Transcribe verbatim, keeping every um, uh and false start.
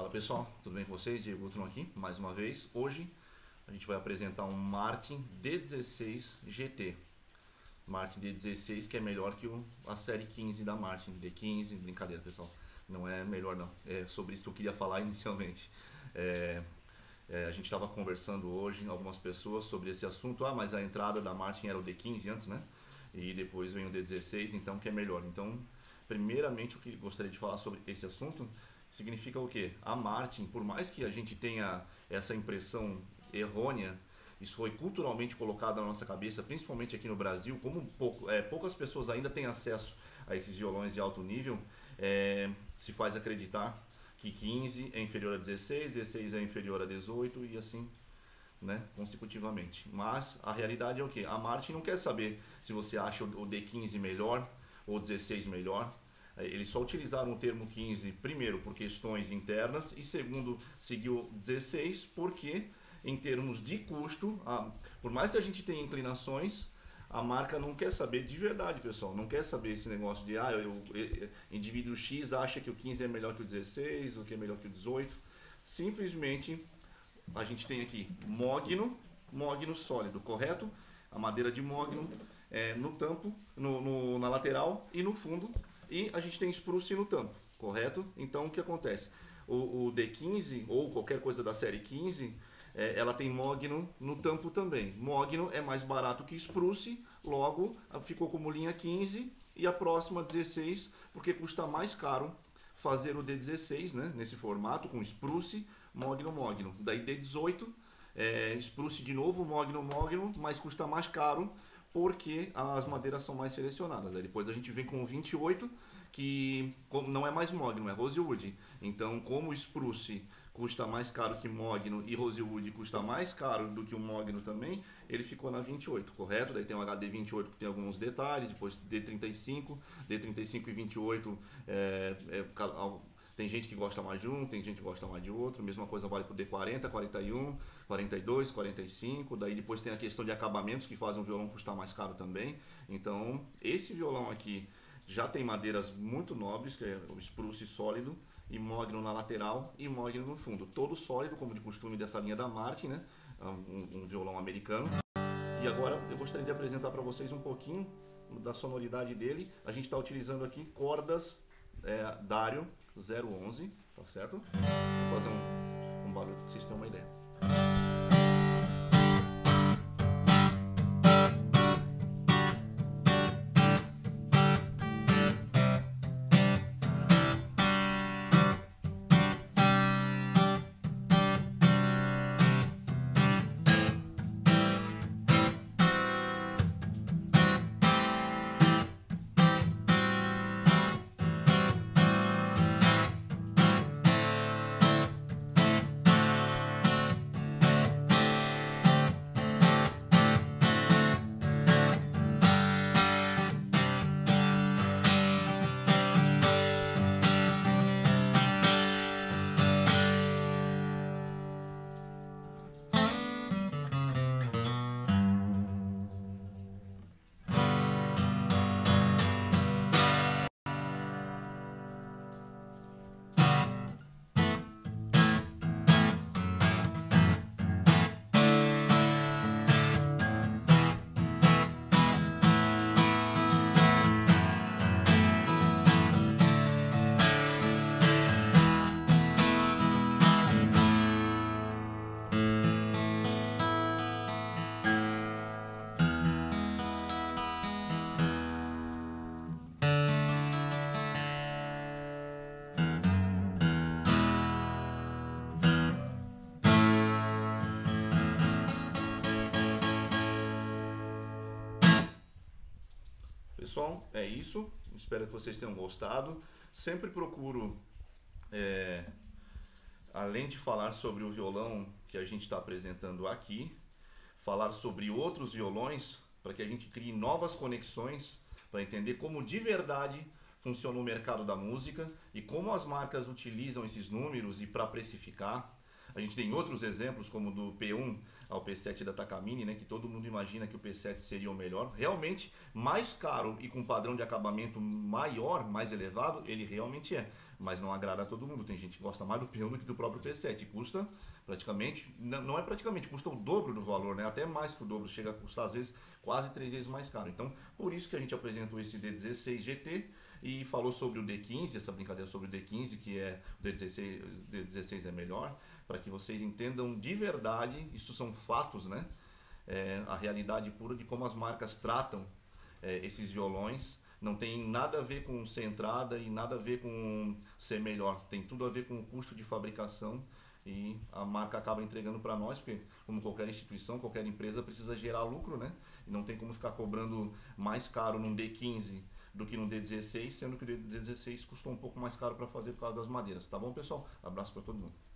Fala pessoal, tudo bem com vocês? Diego Guttmann aqui, mais uma vez. Hoje a gente vai apresentar um Martin D dezesseis G T. Martin D dezesseis que é melhor que o, a série quinze da Martin, D quinze, brincadeira pessoal, não é melhor não, é sobre isso que eu queria falar inicialmente. É, é, a gente estava conversando hoje, algumas pessoas, sobre esse assunto, ah, mas a entrada da Martin era o D quinze antes, né? E depois vem o D dezesseis, então que é melhor. Então, primeiramente, o que gostaria de falar sobre esse assunto significa o quê? A Martin, por mais que a gente tenha essa impressão errônea, isso foi culturalmente colocado na nossa cabeça, principalmente aqui no Brasil, como pouco, é, poucas pessoas ainda têm acesso a esses violões de alto nível, é, se faz acreditar que quinze é inferior a dezesseis, dezesseis é inferior a dezoito e assim, né, consecutivamente. Mas a realidade é o quê? A Martin não quer saber se você acha o D quinze melhor ou o dezesseis melhor. Eles só utilizaram o termo quinze, primeiro, por questões internas, e segundo, seguiu dezesseis, porque, em termos de custo, a, por mais que a gente tenha inclinações, a marca não quer saber de verdade, pessoal. Não quer saber esse negócio de, ah, o indivíduo X acha que o quinze é melhor que o dezesseis, ou que é melhor que o dezoito. Simplesmente, a gente tem aqui mogno, mogno sólido, correto? A madeira de mogno é, no tampo, no, no, na lateral e no fundo. E a gente tem spruce no tampo, correto? Então o que acontece? O, o D quinze ou qualquer coisa da série quinze, é, ela tem mogno no tampo também. Mogno é mais barato que spruce, logo ficou como linha quinze e a próxima dezesseis, porque custa mais caro fazer o D dezesseis, né, nesse formato, com spruce, mogno, mogno. Daí D dezoito, é, spruce de novo, mogno, mogno, mas custa mais caro, porque as madeiras são mais selecionadas. Aí depois a gente vem com o vinte e oito, que não é mais mogno, é rosewood. Então, como o spruce custa mais caro que mogno e rosewood custa mais caro do que o mogno também, ele ficou na vinte e oito, correto? Daí tem o H D vinte e oito que tem alguns detalhes, depois D trinta e cinco, D trinta e cinco e vinte e oito é, é, tem gente que gosta mais de um, tem gente que gosta mais de outro. Mesma coisa vale para o D quarenta, quarenta e um, quarenta e dois, quarenta e cinco. Daí depois tem a questão de acabamentos que fazem o violão custar mais caro também. Então esse violão aqui já tem madeiras muito nobres, que é o spruce sólido, e mogno na lateral e mogno no fundo. Todo sólido, como de costume dessa linha da Martin, né? Um, um violão americano. E agora eu gostaria de apresentar para vocês um pouquinho da sonoridade dele. A gente está utilizando aqui cordas é, Dario zero onze, tá certo? Vou fazer um, um barulho para vocês terem uma ideia. Pessoal, é isso. Espero que vocês tenham gostado. Sempre procuro, é, além de falar sobre o violão que a gente está apresentando aqui, falar sobre outros violões para que a gente crie novas conexões para entender como de verdade funciona o mercado da música e como as marcas utilizam esses números e para precificar. A gente tem outros exemplos, como do P um ao P sete da Takamine, né, que todo mundo imagina que o P sete seria o melhor. Realmente, mais caro e com padrão de acabamento maior, mais elevado, ele realmente é. mas não agrada a todo mundo. Tem gente que gosta mais do P um do que do próprio P sete. Custa praticamente, não é praticamente, custa o dobro do valor, né? Até mais que o dobro, chega a custar às vezes quase três vezes mais caro. Então, por isso que a gente apresentou esse D dezesseis G T e falou sobre o D quinze, essa brincadeira sobre o D quinze, que é o D dezesseis, D dezesseis é melhor, para que vocês entendam de verdade, isso são fatos, né? É, a realidade pura de como as marcas tratam é, esses violões. Não tem nada a ver com ser entrada e nada a ver com ser melhor. Tem tudo a ver com o custo de fabricação e a marca acaba entregando para nós, porque como qualquer instituição, qualquer empresa precisa gerar lucro, né? E não tem como ficar cobrando mais caro num D quinze do que num D dezesseis, sendo que o D dezesseis custou um pouco mais caro para fazer por causa das madeiras. Tá bom, pessoal? Abraço para todo mundo.